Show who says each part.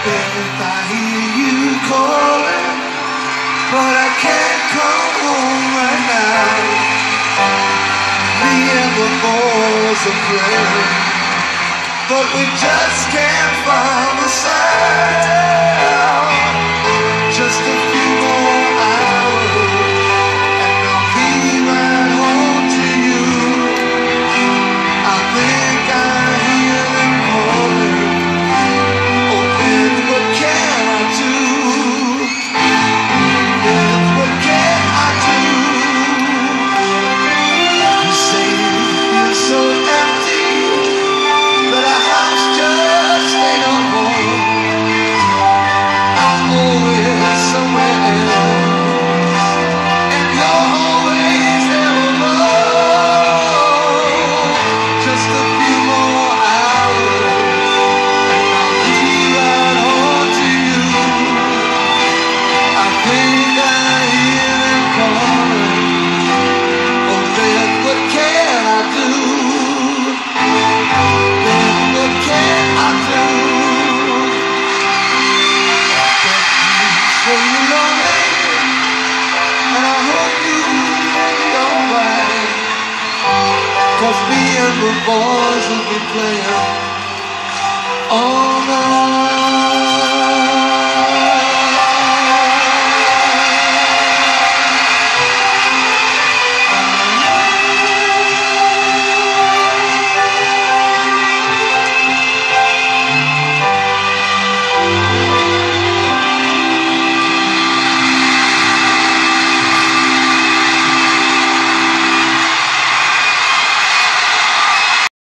Speaker 1: Beth, I hear you calling, but I can't come home right now. Me and the boys are playing, but we just can't find the sound. Just a few more hours, and I'll be right home to you. I think I hear them calling. Oh, Beth, what can I do? Beth, what can I do? You say you're so empty, but a house just ain't a home. I'm always somewhere else, and you're always there alone. Just a few more hours, and I'll be right home to you. I think I hear them calling. Oh, Beth, what can I do? Beth, what can I do? Say you're lonely, and I hope you don't mind, 'cause me and the boys will be playing all